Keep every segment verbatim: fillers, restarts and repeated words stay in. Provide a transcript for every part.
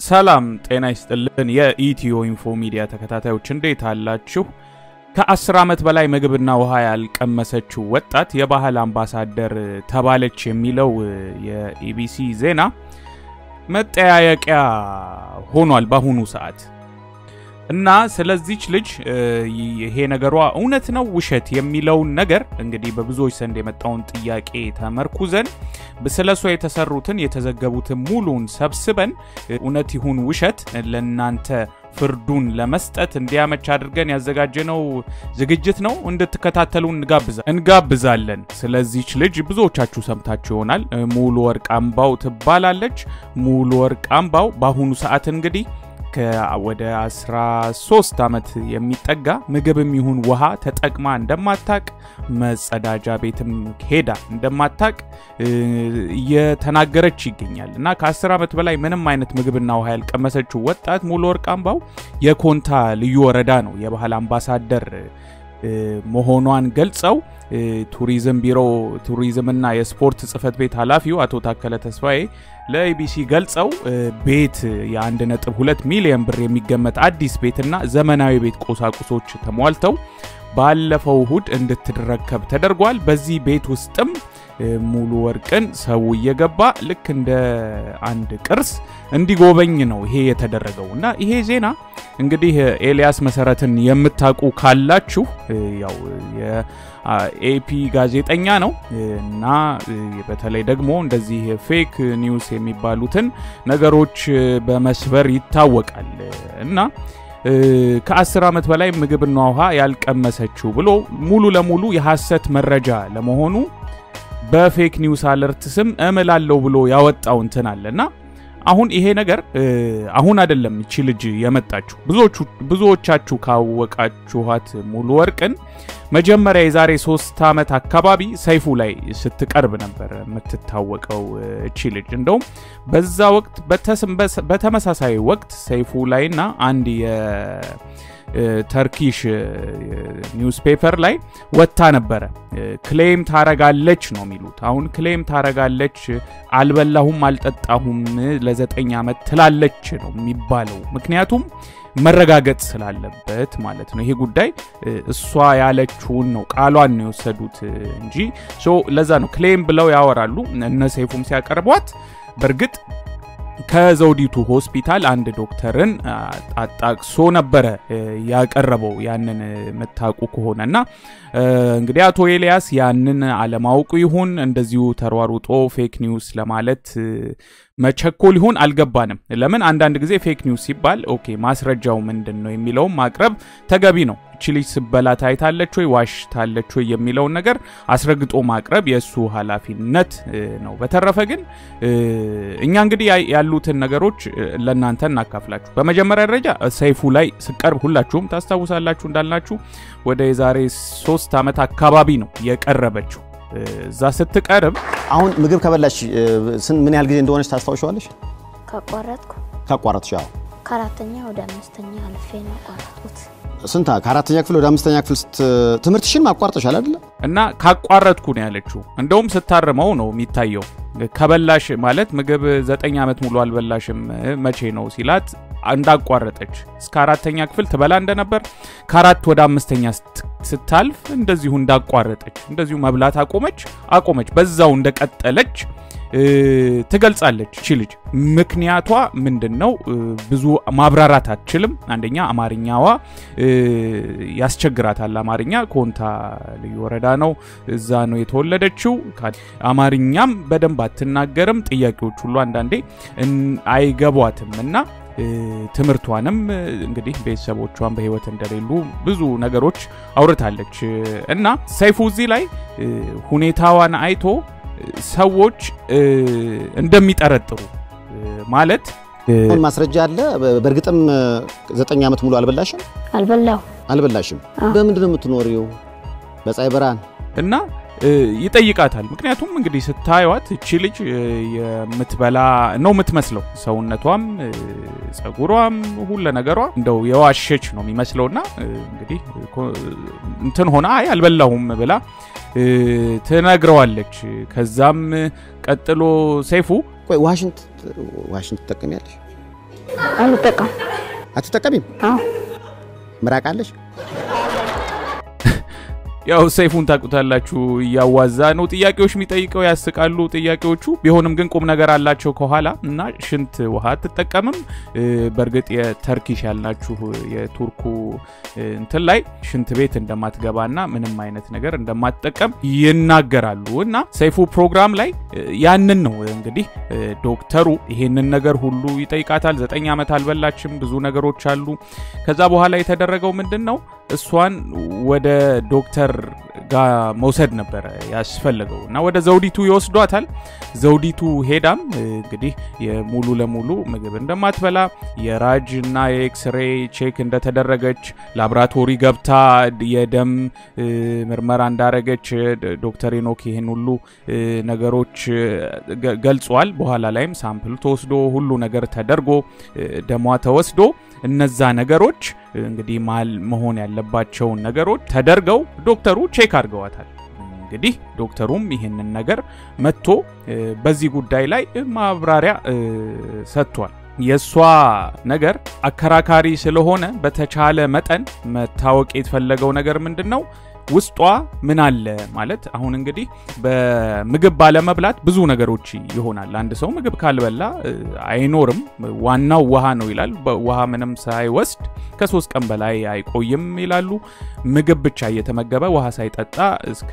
ሰላም ጤና ይስጥልን የኢትዮኢንፎ ሚዲያ ተከታታዮች እንዴት አላችሁ? ከአስር አመት በላይ ምግብና ውሃ ያልቀመሰችው ወጣት የባህል አምባሳደር ተባለች የሚለው የኢቢሲ ዜና መጠያየቂያ ሆኗል በአሁኑ ሰዓት። እና ስለዚህች ልጅ ይሄ ነገሯ እውነት ነው ውሸት የሚለው ነገር እንግዲህ በብዙዎች ዘንድ የመጣውን ጥያቄ ተመርኩዘን በስለሷ የተሰሩትን የተዘገቡትን ሙሉን ሰብስበን እውነት ይሁን ውሸት ለናንተ ፍርዱን ለመስጠት እንዲያመች አድርገን ያዘጋጀነው ዝግጅት ነው። እንድትከታተሉ እንጋብዛ እንጋብዛለን። ስለዚህች ልጅ ብዙዎቻችሁ ሰምታችሁ ይሆናል። ሙሉወርቅ አምባው ትባላለች። ሙሉወርቅ አምባው በአሁኑ ሰዓት እንግዲህ ከወደ አስራ ሶስት አመት የሚጠጋ ምግብም ይሁን ውሃ ተጠቅማ እንደማታቅ መጸዳጃ ቤትም ሄዳ እንደማታቅ የተናገረች ይገኛል። እና ከ10 አመት በላይ ምንም አይነት ምግብና ውሃ ያልቀመሰችው ወጣት ሙሉወርቅ አምባው የኮንታ ልዩ ወረዳ ነው የባህል አምባሳደር መሆኗን ገልጸው ቱሪዝም ቢሮ ቱሪዝምና የስፖርት ጽፈት ቤት ኃላፊው አቶ ታከለ ተስፋዬ ለኢቢሲ ገልጸው ቤት የ1 ነጥብ ሁለት ሚሊዮን ብር የሚገመት አዲስ ቤትና ዘመናዊ ቤት ቁሳቁሶች ተሟልተው ባለፈው እሁድ እንድትረከብ ተደርጓል። በዚህ ቤት ውስጥም ሙሉወርቅን ሰው እየገባ ልክ እንደ አንድ ቅርስ እንዲጎበኝ ነው ይሄ የተደረገውና ይሄ ዜና እንግዲህ ኤልያስ መሰረትን የምታቁ ካላችሁ ያው የኤፒ ጋዜጠኛ ነው እና በተለይ ደግሞ እንደዚህ ፌክ ኒውስ የሚባሉትን ነገሮች በመስበር ይታወቃል እና ከ10 አመት በላይ ምግብና ውሃ ያልቀመሰችው ብሎ ሙሉ ለሙሉ የሐሰት መረጃ ለመሆኑ በፌክ ኒውስ አለርት ስም እምላለው ብሎ ያወጣው እንትን አለና አሁን ይሄ ነገር አሁን አይደለም እቺ ልጅ የመጣችው ብዙዎቹ ብዙዎቻችሁ ካወቃችኋት ሙሉወርቅን መጀመሪያ የዛሬ ሶስት አመት አካባቢ ሰይፉ ላይ ስትቀርብ ነበር የምትታወቀው እቺ ልጅ እንደው በዛ ወቅት በተመሳሳይ ወቅት ሰይፉ ላይና አንድ የ ተርኪሽ ኒውስ ፔፐር ላይ ወጣ ነበር ክሌም ታረጋለች ነው የሚሉት። አሁን ክሌም ታረጋለች አልበላሁም አልጠጣሁም ለዘጠኝ አመት ትላለች ነው የሚባለው ምክንያቱም መረጋገጥ ስላለበት ማለት ነው። ይሄ ጉዳይ እሷ ያለችውን ነው ቃሏን ነው የወሰዱት እንጂ ሶ ለዛ ነው ክሌም ብለው ያወራሉ። እነ ሰይፉም ሲያቀርቧት በርግጥ ከዘውዲቱ ሆስፒታል አንድ ዶክተርን አጣቅሶ ነበር ያቀረበው ያንን መታቁ ከሆነና እንግዲህ አቶ ኤልያስ ያንን አለማውቁ ይሁን እንደዚሁ ተሯሩጦ ፌክ ኒውስ ለማለት መቸኮል ይሁን አልገባንም። ለምን አንዳንድ ጊዜ ፌክ ኒውስ ሲባል ኦኬ ማስረጃው ምንድነው የሚለው ማቅረብ ተገቢ ነው። እቺ ልጅ ስበላ ታይታለች ወይ ዋሽታለች ወይ የሚለው ነገር አስረግጦ ማቅረብ የሱ ኃላፊነት ነው። በተረፈ ግን እኛ እንግዲህ ያሉትን ነገሮች ለናንተ እናካፍላችሁ። በመጀመሪያ ደረጃ ሰይፉ ላይ ስቀርብ ሁላችሁም ታስታውሳላችሁ እንዳልናችሁ ወደ የዛሬ ሶስት አመት አካባቢ ነው የቀረበችው። እዛ ስትቀርብ አሁን ምግብ ከበላሽ ምን ያህል ጊዜ እንደሆነች ታስታውሻለሽ? ካቋረጥኩ ካቋረጥሽ ያው ከአራተኛ ወደ አምስተኛ አልፌ ነው አቋረጥኩት። ስንታ ከአራተኛ ክፍል ወደ አምስተኛ ክፍል ትምህርትሽን ማቋረጥሻል አይደል? እና ካቋረጥኩ ነው ያለችው። እንደውም ስታርመው ነው የሚታየው። ከበላሽ ማለት ምግብ ዘጠኝ አመት ሙሉ አልበላሽም መቼ ነው ሲላት እንዳቋረጠች እስከ አራተኛ ክፍል ትበላ እንደነበር ከአራት ወደ አምስተኛ ስታልፍ እንደዚሁ እንዳቋረጠች እንደዚሁ መብላት አቆመች አቆመች በዛው እንደቀጠለች ትገልጻለች እቺ ልጅ። ምክንያቷ ምንድነው ብዙ ማብራራት አትችልም። አንደኛ አማርኛዋ ያስቸግራታል። አማርኛ ኮንታ ልዩ ወረዳ ነው እዛ ነው የተወለደችው። አማርኛም በደንብ አትናገርም። ጥያቄዎች ሁሉ አንዳንዴ አይገቧትምና ትምርቷንም እንግዲህ ቤተሰቦቿን በህይወት እንደሌሉ ብዙ ነገሮች አውርታለች እና ሰይፉ እዚህ ላይ ሁኔታዋን አይቶ ሰዎች እንደሚጠረጥሩ ማለት ማስረጃ አለ። በርግጥም ዘጠኝ አመት ሙሉ አልበላሽም? አልበላው አልበላሽም። በምንድነው የምትኖሪው? በፀሐይ ብርሃን እና ይጠይቃታል። ምክንያቱም እንግዲህ ስታዩት እቺ ልጅ የምትበላ ነው የምትመስለው። ሰውነቷም ጸጉሯም ሁሉ ነገሯ እንደው የዋሸች ነው የሚመስለውና እንግዲህ እንትን ሆና አይ አልበላሁም ብላ ትነግረዋለች። ከዛም ቀጥሎ ሰይፉ ቆይ ዋሽንት ዋሽንት ተጠቅሚያለሽ? አልጠቀም አትጠቀሚም? አዎ ምራቃለሽ? ያው ሰይፉን ታቁታላችሁ ያዋዛ ነው ጥያቄዎች የሚጠይቀው ያስቃሉ ጥያቄዎቹ ቢሆንም ግን ቁም ነገር አላቸው ከኋላ እና ሽንት ውሃ ተጠቀምም በርግጥ የተርኪሽ ያልናችሁ የቱርኩ እንትን ላይ ሽንት ቤት እንደማትገባና ምንም አይነት ነገር እንደማትጠቀም ይናገራሉ እና ሰይፉ ፕሮግራም ላይ ያንን ነው እንግዲህ ዶክተሩ ይሄንን ነገር ሁሉ ይጠይቃታል ዘጠኝ አመት አልበላችም ብዙ ነገሮች አሉ ከዛ በኋላ የተደረገው ምንድነው እሷን ወደ ዶክተር ጋር መውሰድ ነበር ያስፈልገውና ወደ ዘውዲቱ ይወስዷታል ዘውዲቱ ሄዳም እንግዲህ የሙሉ ለሙሉ ምግብ እንደማትበላ የራጅና የኤክስሬ ቼክ እንደተደረገች ላብራቶሪ ገብታ የደም ምርመራ እንዳረገች ዶክተር ኢኖክ ይሄን ሁሉ ነገሮች ገልጿል በኋላ ላይም ሳምፕል ተወስዶ ሁሉ ነገር ተደርጎ ደሟ ተወስዶ እነዛ ነገሮች እንግዲህ ማል መሆን ያለባቸው ነገሮች ተደርገው ዶክተሩ ቼክ አድርገዋታል እንግዲህ ዶክተሩም ይሄንን ነገር መጥቶ በዚህ ጉዳይ ላይ ማብራሪያ ሰጥቷል የሷ ነገር አከራካሪ ስለሆነ በተቻለ መጠን መታወቅ የተፈለገው ነገር ምንድነው ውስጧ ምን አለ ማለት አሁን እንግዲህ በምግብ ባለመብላት ብዙ ነገሮች ይሆናል አንድ ሰው ምግብ ካልበላ አይኖርም ዋናው ውሃ ነው ይላል ውሃ ምንም ሳይወስድ ከሶስት ቀን በላይ አይቆይም ይላሉ ምግብ ብቻ እየተመገበ ውሃ ሳይጠጣ እስከ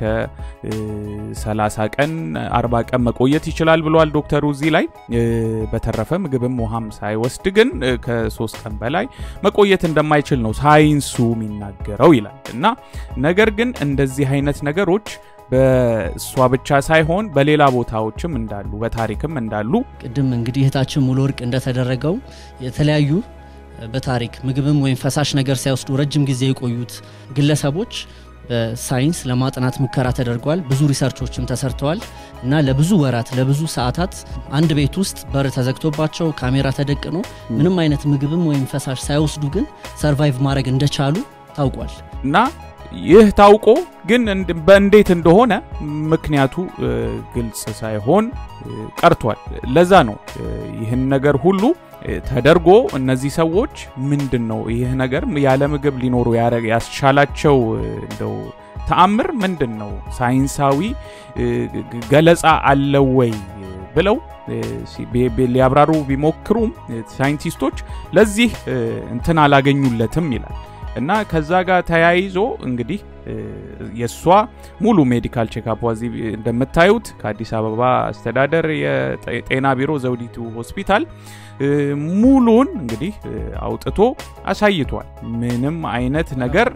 ሰላሳ ቀን አርባ ቀን መቆየት ይችላል ብሏል ዶክተሩ እዚህ ላይ በተረፈ ምግብም ውሃም ሳይወስድ ግን ከሶስት ቀን በላይ መቆየት እንደማይችል ነው ሳይንሱ የሚናገረው ይላል እና ነገር ግን እንደዚህ አይነት ነገሮች በሷ ብቻ ሳይሆን በሌላ ቦታዎችም እንዳሉ በታሪክም እንዳሉ ቅድም እንግዲህ እህታችን ሙሉወርቅ እንደተደረገው የተለያዩ በታሪክ ምግብም ወይም ፈሳሽ ነገር ሳይወስዱ ረጅም ጊዜ የቆዩት ግለሰቦች በሳይንስ ለማጥናት ሙከራ ተደርጓል ብዙ ሪሰርቾችም ተሰርተዋል እና ለብዙ ወራት ለብዙ ሰዓታት አንድ ቤት ውስጥ በር ተዘግቶባቸው ካሜራ ተደቅኖ ምንም አይነት ምግብም ወይም ፈሳሽ ሳይወስዱ ግን ሰርቫይቭ ማድረግ እንደቻሉ ታውቋል እና ይህ ታውቆ ግን በእንዴት እንደሆነ ምክንያቱ ግልጽ ሳይሆን ቀርቷል ለዛ ነው ይህን ነገር ሁሉ ተደርጎ እነዚህ ሰዎች ምንድነው ይሄ ነገር ያለ ምግብ ሊኖሩ ያስቻላቸው እንደው ተአምር ምንድነው ሳይንሳዊ ገለጻ አለው ወይ ብለው ሊያብራሩ ቢሞክሩም ሳይንቲስቶች ለዚህ እንትን አላገኙለትም ይላል እና ከዛ ጋር ተያይዞ እንግዲህ የሷ ሙሉ ሜዲካል ቼክአፕ ዋዚ እንደምታዩት ከአዲስ አበባ አስተዳደር የጤና ቢሮ ዘውዲቱ ሆስፒታል ሙሉን እንግዲህ አውጥቶ አሳይቷል ምንም አይነት ነገር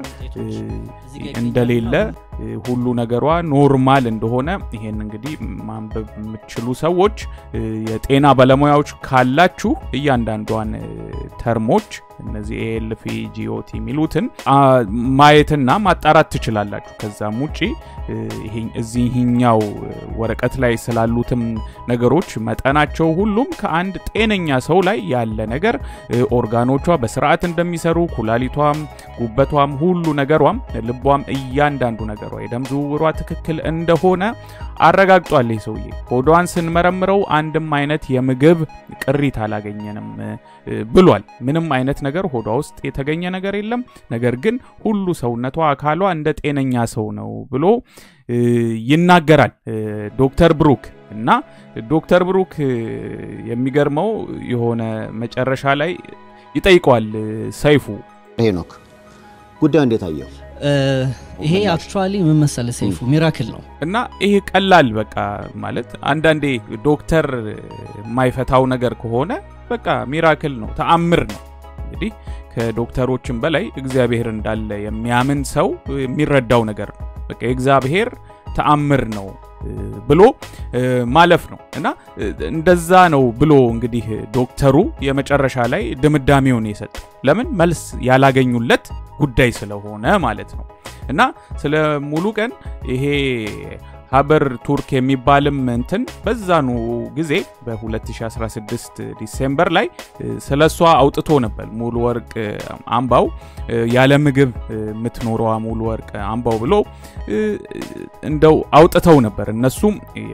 እንደሌለ ሁሉ ነገሯ ኖርማል እንደሆነ ይሄን እንግዲህ ማንበብ የምትችሉ ሰዎች የጤና ባለሙያዎች ካላችሁ እያንዳንዷን ተርሞች እነዚህ ኤልፊ ጂኦቲ ሚሉትን ማየትና ማጣራት ትችላላችሁ ከዛም ውጪ ይሄን እዚህኛው ወረቀት ላይ ስላሉትም ነገሮች መጠናቸው ሁሉም ከአንድ ጤነኛ ሰው ላይ ያለ ነገር ኦርጋኖቿ በስርዓት እንደሚሰሩ ኩላሊቷም ጉበቷም ሁሉ ነገሯም ልቧም እያንዳንዱ ነገሯ የደም ዝውውሯ ትክክል እንደሆነ አረጋግጧል ይሰውዬ ሆዷን ስንመረምረው አንድም አይነት የምግብ ቅሪት አላገኘንም ብሏል ምንም አይነት ነገር ሆዷ ውስጥ የተገኘ ነገር የለም ነገር ግን ሁሉ ሰውነቷ አካሏ እንደ ጤነኛ ሰው ነው ብሎ ይናገራል ዶክተር ብሩክ እና ዶክተር ብሩክ የሚገርመው የሆነ መጨረሻ ላይ ይጠይቀዋል ሰይፉ ሄኖክ ጉዳዩ እንዴት አየው ይሄ አክቹአሊ ምን መሰለ ሰይፉ ሚራክል ነው እና ይሄ ቀላል በቃ ማለት አንዳንዴ ዶክተር ማይፈታው ነገር ከሆነ በቃ ሚራክል ነው ተአምር ነው እንግዲህ ከዶክተሮችም በላይ እግዚአብሔር እንዳለ የሚያምን ሰው የሚረዳው ነገር ነው በቃ እግዚአብሔር ተአምር ነው ብሎ ማለፍ ነው እና እንደዛ ነው ብሎ እንግዲህ ዶክተሩ የመጨረሻ ላይ ድምዳሜውን የሰጠው ለምን መልስ ያላገኙለት ጉዳይ ስለሆነ ማለት ነው እና ስለ ሙሉ ቀን ይሄ ሀበር ቱርክ የሚባልም እንትን በዛኑ ጊዜ በ2016 ዲሴምበር ላይ ስለሷ አውጥቶ ነበር ሙሉወርቅ አምባው ያለ ምግብ ምትኖረዋ ሙሉወርቅ አምባው ብሎ እንደው አውጥተው ነበር እነሱም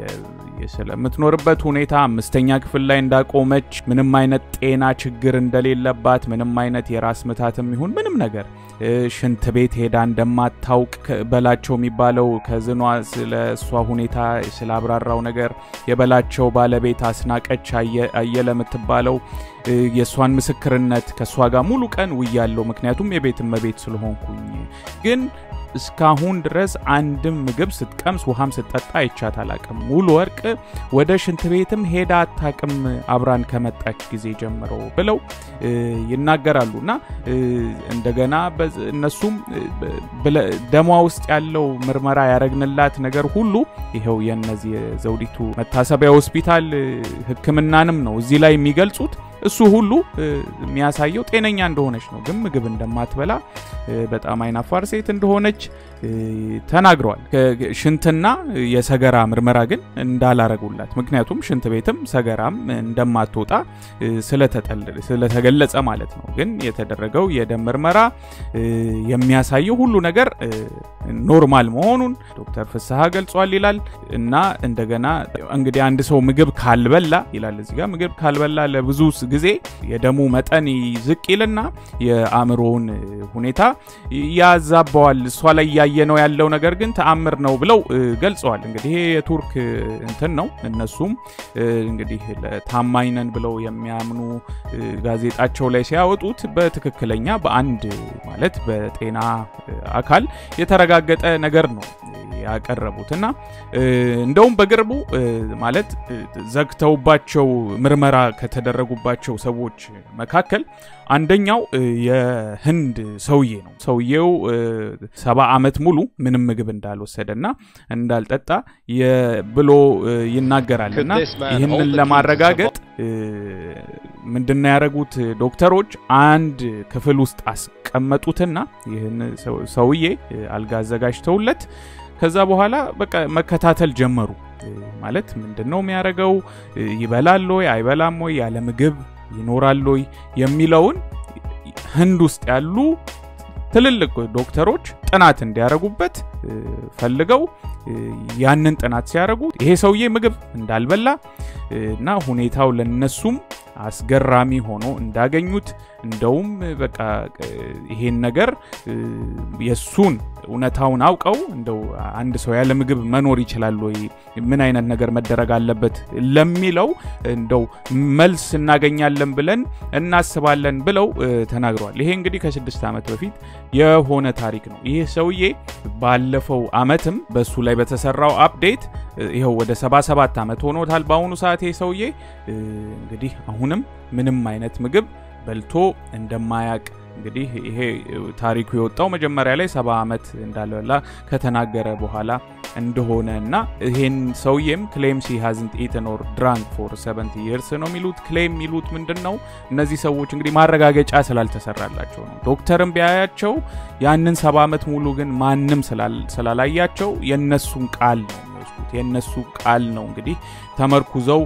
ስለምትኖርበት ሁኔታ አምስተኛ ክፍል ላይ እንዳቆመች ምንም አይነት ጤና ችግር እንደሌለባት ምንም አይነት የራስ ምታትም ይሁን ምንም ነገር ሽንት ቤት ሄዳ እንደማታውቅ በላቸው የሚባለው ከዝኗ ስለሷ ሁኔታ ስላብራራው ነገር የበላቸው ባለቤት አስናቀች አየለ የምትባለው የሷን ምስክርነት ከሷ ጋር ሙሉ ቀን ውያለው ምክንያቱም የቤት መቤት ስለሆንኩኝ ግን እስካሁን ድረስ አንድም ምግብ ስትቀምስ ውሃም ስትጠጣ አይቻት አላቀም ሙሉወርቅ ወደ ሽንት ቤትም ሄዳ አታቅም አብራን ከመጣች ጊዜ ጀምሮ ብለው ይናገራሉና እንደገና እነሱም ደሟ ውስጥ ያለው ምርመራ ያረግንላት ነገር ሁሉ ይሄው የነዚህ ዘውዲቱ መታሰቢያ ሆስፒታል ህክምናንም ነው እዚህ ላይ የሚገልጹት እሱ ሁሉ የሚያሳየው ጤነኛ እንደሆነች ነው ግን ምግብ እንደማትበላ በጣም አይናፋር ሴት እንደሆነች ተናግሯል ሽንትና የሰገራ ምርመራ ግን እንዳላረጉላት ምክንያቱም ሽንት ቤትም ሰገራም እንደማትወጣ ስለተጠለለ ስለተገለጸ ማለት ነው ግን የተደረገው የደም ምርመራ የሚያሳየው ሁሉ ነገር ኖርማል መሆኑን ዶክተር ፍስሐ ገልጿል ይላል እና እንደገና እንግዲህ አንድ ሰው ምግብ ካልበላ ይላል እዚህ ጋር ምግብ ካልበላ ለብዙ ጊዜ የደሙ መጠን ይዝቅልና የአእምሮውን ሁኔታ ያዛባዋል እሷ ላይ ያየነው ያለው ነገር ግን ተአምር ነው ብለው ገልጸዋል እንግዲህ የቱርክ እንትን ነው እነሱም እንግዲህ ለታማኝነን ብለው የሚያምኑ ጋዜጣቸው ላይ ሲያወጡት በትክክለኛ በአንድ ማለት በጤና አካል የተረጋገጠ ነገር ነው ያቀረቡትና እንደውም በግርቡ ማለት ዘግተውባቸው ምርመራ ከተደረጉባቸው ሰዎች መካከል አንደኛው የህንድ ሰውዬ ነው ሰውዬው ሰባ አመት ሙሉ ምንም ምግብ እንዳልወሰደና እንዳልጠጣ ብሎ ይናገራልና ይሄንን ለማረጋገጥ ምንድነው ያረጉት ዶክተሮች አንድ ክፍል ውስጥ አስቀመጡትና ይሄን ሰውዬ አልጋ አዘጋጅተውለት ከዛ በኋላ በቃ መከታተል ጀመሩ ማለት ምንድነው የሚያረጋው ይበላል ወይ አይበላም ወይ ያለ ምግብ ይኖራል ወይ የሚለውን ህንድ ውስጥ ያሉ ትልልቅ ዶክተሮች ጥናት እንዲያረጉበት ፈልገው ያንን ጥናት ሲያረጉ ይሄ ሰውዬ ምግብ እንዳልበላ እና ሁኔታው ለነሱም አስገራሚ ሆኖ እንዳገኙት እንደውም በቃ ይሄን ነገር የሱን ኡነታውን አውቀው እንደው አንድ ሰው ያለ ምግብ መኖር ይችላል ወይ ምን አይነት ነገር መደረግ አለበት ለሚለው እንደው መልስ እናገኛለን ብለን እናስባለን ብለው ተናግሯል ይሄ እንግዲህ ከስድስት አመት በፊት የሆነ ታሪክ ነው ይሄ ሰውዬ ባለፈው አመትም በሱ ላይ በተሰራው አፕዴት ይሄው ወደ ሰባ ሰባት አመት ሆኖታል ባሁኑ ሰዓት ይሄ ሰውዬ እንግዲህ አሁንም ምንም አይነት ምግብ በልቶ እንደማያቅ እንግዲህ ይሄ ታሪኩ የወጣው መጀመሪያ ላይ ሰባ አመት እንዳለላ ከተናገረ በኋላ እንደሆነና ይሄን ሰውዬም claims he hasn't eaten or drunk for seventy years ነው ሚሉት claim ሚሉት ምንድነው እነዚህ ሰዎች እንግዲህ ማረጋገጫ ስላልተሰራላቸው ነው ዶክተርም ቢያያቸው ያንን ሰባ አመት ሙሉ ግን ማንንም ስላላያቸው የነሱን ቃል ነው የሚወስዱት የነሱ ቃል ነው እንግዲህ ተመርኩዘው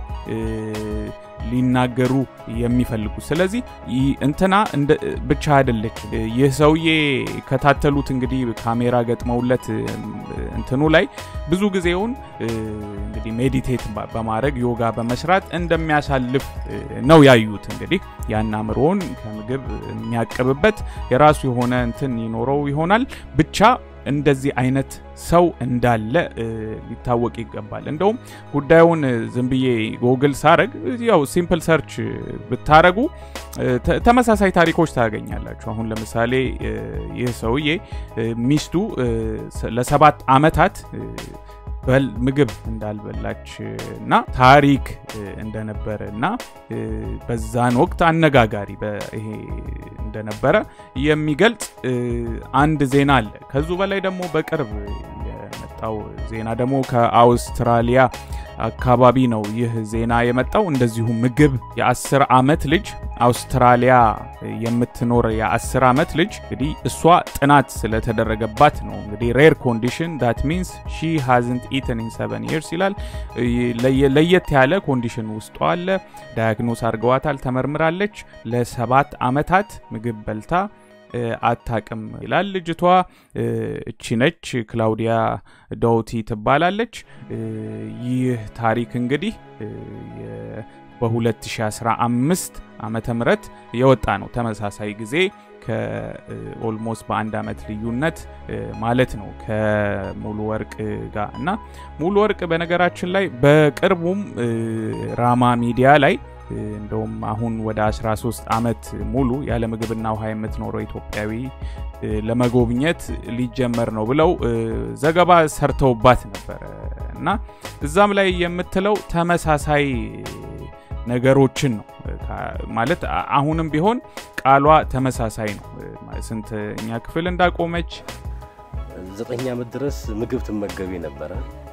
ሊናገሩ የሚፈልጉ ስለዚህ እንትና ብቻ አይደለች የሰውዬ ከታተሉት እንግዲህ ካሜራ ገጥመውለት እንትኑ ላይ ብዙ ጊዜውን እንግዲህ ሜዲቴት በማድረግ ዮጋ በመስራት እንደሚያሳልፍ ነው ያዩት እንግዲህ ያናምሮን ከምግብ የሚያቀብበት የራሱ የሆነ እንትን ይኖረው ይሆናል ብቻ እንደዚህ አይነት ሰው እንዳለ ሊታወቅ ይገባል እንደውም ጉዳዩን ዝምብዬ ጎግል ሳረግ ያው ሲምፕል ሰርች ብታረጉ ተመሳሳይ ታሪኮች ታገኛላችሁ አሁን ለምሳሌ ይህ ሰውዬ ሚስቱ ለሰባት አመታት ምግብ እንዳልበላችና ታሪክ እንደነበረና በዛን ወቅት አነጋጋሪ በይሄ እንደነበረ የሚገልጽ አንድ ዜና አለ ከዙ በላይ ደግሞ በቅርብ የመጣው ዜና ደግሞ ከአውስትራሊያ አካባቢ ነው ይህ ዜና የመጣው እንደዚሁ ምግብ የ10 አመት ልጅ አውስትራሊያ የምትኖር የ10 ዓመት ልጅ እንግዲህ እሷ ጥናት ስለተደረገባት ነው እንግዲህ rare condition that means she hasn't eaten in seven years ይላል ለየት ያለ ኮንዲሽን ውስጥ አለ ዳያግኖስ አርገዋታል ተመርምራለች ለሰባት አመታት ምግብ በልታ አታቅም ይላል ልጅቷ እቺ ነች ክላውዲያ ዳውቲ ትባላለች ይህ ታሪክ እንግዲህ በ2015 ዓመተ ምህረት የወጣ ነው ተመሳሳይ ጊዜ ከኦልሞስት በአንድ አመት ልዩነት ማለት ነው ከሙሉወርቅ ጋር እና ሙሉወርቅ በነገራችን ላይ በቅርቡም ራማ ሚዲያ ላይ እንደውም አሁን ወደ አስራ ሶስት አመት ሙሉ ያለ ምግብና ውሃ የምትኖረው ኢትዮጵያዊ ለመጎብኘት ሊጀመር ነው ብለው ዘገባ ሰርተውባት ነበር እና እዛም ላይ የምትለው ተመሳሳይ ነገሮችን ነው ማለት አሁንም ቢሆን ቃሏ ተመሳሳይ ነው ስንተኛ ክፍል እንዳቆመች ዘጠኝ አመት ድረስ ምግብ ትመገቢ ነበር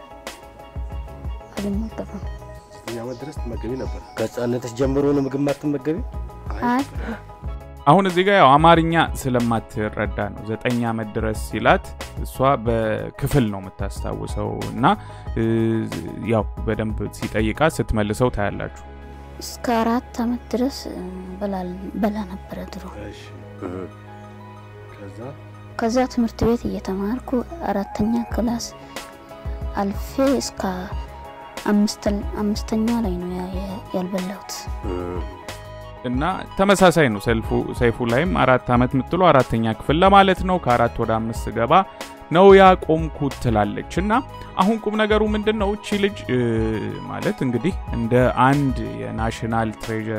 አልመገበም ዘጠኝ አመት ድረስ ትመገቢ ነበር ከጻነትሽ ጀምሮ ነው ምግብ ማትመገቢ አይ አሁን እዚህ ጋር ያው አማርኛ ስለማትረዳ ነው ዘጠኝ አመት ድረስ ሲላት እሷ በክፍል ነው የምታስታውሰው እና ያው በደንብ ሲጠይቃ ስትመልሰው ታያላችሁ እስከ አራት አመት ድረስ በላል በላ ነበር ድሮ እሺ ከዛ ከዛ ትምህርት ቤት እየተማርኩ አራተኛ ክላስ አልፌ እስከ አምስተኛ ላይ ነው ያልበላሁት እና ተመሳሳይ ነው ሰልፉ ሰይፉ ላይም አራት አመት ምትሉ አራተኛ ክፍል ለማለት ነው ከአራት ወደ አምስት ገባ ነው ያቆምኩት ትላለችና አሁን ቁም ነገሩ ምንድነው እቺ ልጅ ማለት እንግዲህ እንደ አንድ የናሽናል ትሬዠር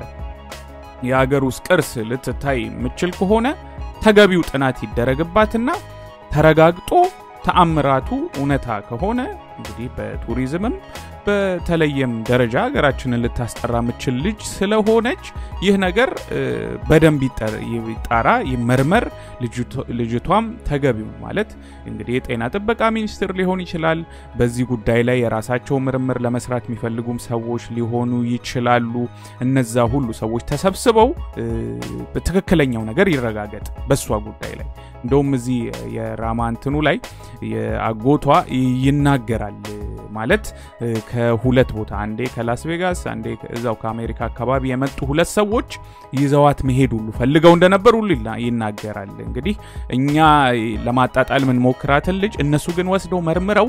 የሀገር ውስጥ ቅርስ ልትታይ ምችል ከሆነ ተገቢው ጥናት ይደረግባትና ተረጋግጦ ተአምራቱ ኡነታ ከሆነ እንግዲህ በቱሪዝምም በተለየም ደረጃ ሀገራችንን ልታስጠራ ምችል ልጅ ስለሆነች ይህ ነገር በደንብ ይጣራ ይመርመር ልጅቷም ተገቢው ማለት እንግዲህ የጤና ጥበቃ ሚኒስትር ሊሆን ይችላል በዚህ ጉዳይ ላይ የራሳቸው ምርምር ለመስራት የሚፈልጉም ሰዎች ሊሆኑ ይችላሉ እነዛ ሁሉ ሰዎች ተሰብስበው በትክክለኛው ነገር ይረጋገጥ በሷ ጉዳይ ላይ እንደውም እዚህ የራማንትኑ ላይ የአጎቷ ይናገራል ማለት ከሁለት ቦታ አንዴ ከላስ ቬጋስ አንዴ እዛው ከአሜሪካ አካባቢ የመጡ ሁለት ሰዎች ይዘዋት መሄድ ሁሉ ፈልገው እንደነበር ሁሉ ይናገራል እንግዲህ እኛ ለማጣጣል ምን ሞክራትን ልጅ እነሱ ግን ወስደው መርምረው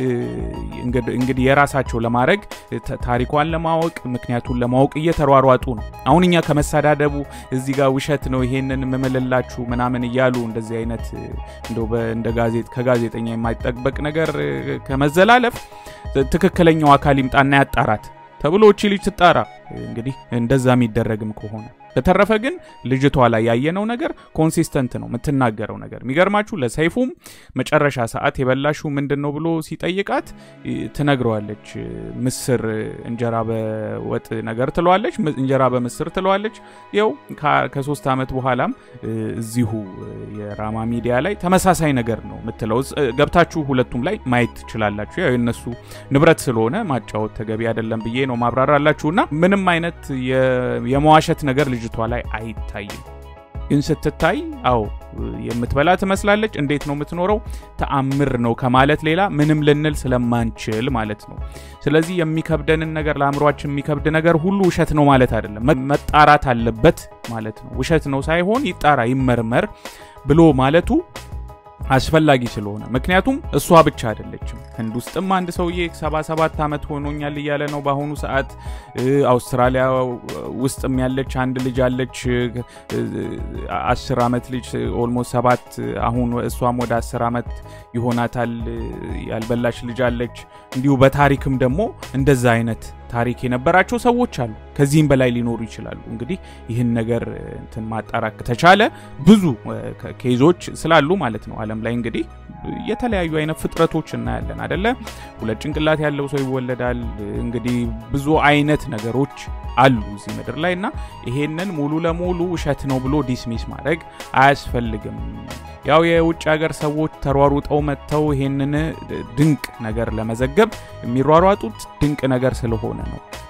እንግዲህ የራሳቸው ለማድረግ ታሪኳን ለማወቅ ምክንያቱን ለማወቅ እየተሯሯጡ ነው አሁን እኛ ከመሳዳደቡ እዚህ ጋር ውሸት ነው ይሄንን መመለላችሁ ምናምን ይያሉ እንደዚህ አይነት እንደው እንደ ጋዜጥ ከጋዜጠኛ የማይጠበቅ ነገር ከመዘላለፍ ትክክለኛው አካል ይምጣና ያጣራት ተብሎ እቺ ልጅ ትጣራ እንግዲህ እንደዛ የሚደረግም ከሆነ በተረፈ ግን ልጅቷ ላይ ያየነው ነገር ኮንሲስተንት ነው ምትናገረው ነገር የሚገርማችሁ ለሰይፉም መጨረሻ ሰዓት የበላሹ ምንድነው ብሎ ሲጠይቃት ትነግረዋለች ምስር እንጀራ በወጥ ነገር ትለዋለች እንጀራ በምስር ትለዋለች ያው ከ3 አመት በኋላም እዚሁ የራማ ሚዲያ ላይ ተመሳሳይ ነገር ነው ምትለው ገብታችሁ ሁለቱም ላይ ማየት ትችላላችሁ ያው እነሱ ንብረት ስለሆነ ማጫወት ተገቢ አይደለም ብዬ ነው ማብራራላችሁና ምንም አይነት የመዋሸት ነገር ልጅቷ ላይ አይታይም ግን ስትታይ አው የምትበላ ትመስላለች እንዴት ነው የምትኖረው ተአምር ነው ከማለት ሌላ ምንም ልንል ስለማንችል ማለት ነው ስለዚህ የሚከብደንን ነገር ለአምሮአችን የሚከብድ ነገር ሁሉ ውሸት ነው ማለት አይደለም መጣራት አለበት ማለት ነው ውሸት ነው ሳይሆን ይጣራ ይመርመር ብሎ ማለቱ አስፈላጊ ስለሆነ ምክንያቱም እሷ ብቻ አይደለችም ህንድ ውስጥም አንድ ሰውዬ ሰባ ሰባት አመት ሆኖኛል ይያለ ነው በአሁኑ ሰዓት አውስትራሊያ ውስጥም ያለች አንድ ልጅ አለች አስር አመት ልጅ ኦልሞስት ሰባት አሁን እሷም ወደ አስር አመት ይሆናታል ያልበላሽ ልጅ አለች እንዲሁ በታሪክም ደግሞ እንደዛ አይነት ታሪክ የነበራቸው ሰዎች አሉ ከዚህም በላይ ሊኖሩ ይችላሉ እንግዲህ ይህን ነገር እንትን ማጣራክ ተቻለ ብዙ ኬዞች ስላሉ ማለት ነው ዓለም ላይ እንግዲህ የተለያዩ አይነት ፍጥረቶች እናያለን አይደለ ሁለት ጭንቅላት ያለው ሰው ይወለዳል እንግዲህ ብዙ አይነት ነገሮች አሉ እዚህ ምድር ላይና ይሄንን ሙሉ ለሙሉ ውሸት ነው ብሎ ዲስሚስ ማድረግ አያስፈልግም ያው የውጭ ሀገር ሰዎች ተሯሩጠው መተው ይሄንን ድንቅ ነገር ለመዘገብ የሚሯሯጡት ድንቅ ነገር ስለሆነ ነው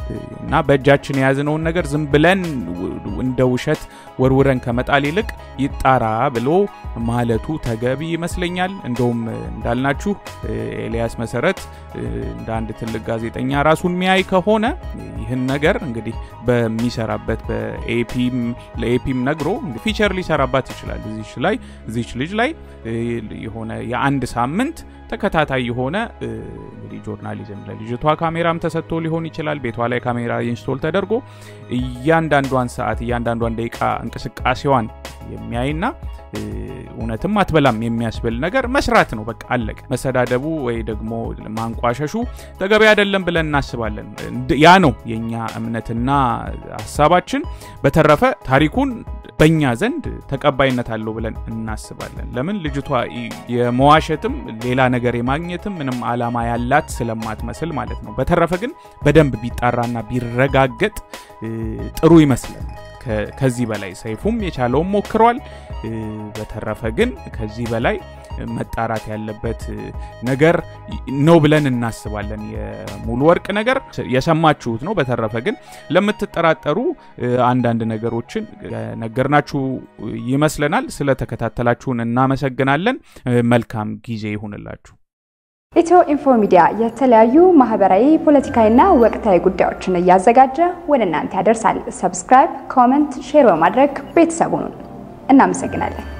እና በእጃችን ያዝነውን ነገር ዝም ብለን እንደ ውሸት ወርውረን ከመጣል ይልቅ ይጣራ ብሎ ማለቱ ተገቢ ይመስለኛል እንደውም እንዳልናችሁ ኤልያስ መሰረት እንደ አንድ ትልቅ ጋዜጠኛ ራሱን ሚያይ ከሆነ ይህን ነገር እንግዲህ በሚሰራበት በኤፒም ለኤፒም ነግሮ ፊቸር ሊሰራባት ይችላል እዚች ላይ እዚች ልጅ ላይ የሆነ የአንድ ሳምንት ተከታታይ የሆነ እንግዲህ ጆርናሊዝም ለልጅቷ ካሜራም ተሰጥቶ ሊሆን ይችላል ቤቷ ላይ ካሜራ ኢንስቶል ተደርጎ እያንዳንዷን ሰዓት እያንዳንዷን ደቂቃ እንቅስቃሴዋን የሚያይና እውነትም አትበላም የሚያስብል ነገር መስራት ነው በቃ አለቀ መሰዳደቡ ወይ ደግሞ ማንቋሸሹ ተገቢ አይደለም ብለን እናስባለን ያ ነው የኛ እምነትና ሐሳባችን በተረፈ ታሪኩን በእኛ ዘንድ ተቀባይነት አለው ብለን እናስባለን ለምን ልጅቷ የመዋሸትም ሌላ ነገር የማግኘትም ምንም አላማ ያላት ስለማትመስል ማለት ነው በተረፈ ግን በደንብ ቢጣራና ቢረጋገጥ ጥሩ ይመስላል ከዚህ በላይ ሰይፉም የቻለውም ሞክሯል በተረፈ ግን ከዚህ በላይ መጣራት ያለበት ነገር ነው ብለን እናስባለን የሙሉወርቅ ነገር የሰማችሁት ነው በተረፈ ግን ለምትጠራጠሩ አንዳንድ ነገሮችን ነገርናችሁ ይመስለናል ስለተከታተላችሁን እናመሰግናለን መልካም ጊዜ ይሁንላችሁ EthioInfo Media የተለያዩ ማህበራዊ ፖለቲካዊና ወቅታዊ ጉዳዮችን ያዘጋጀ ወደ እናንተ ያደርሳል ሰብስክራይብ ኮሜንት ሼር በማድረግ ቤተሰቡን እናመሰግናለን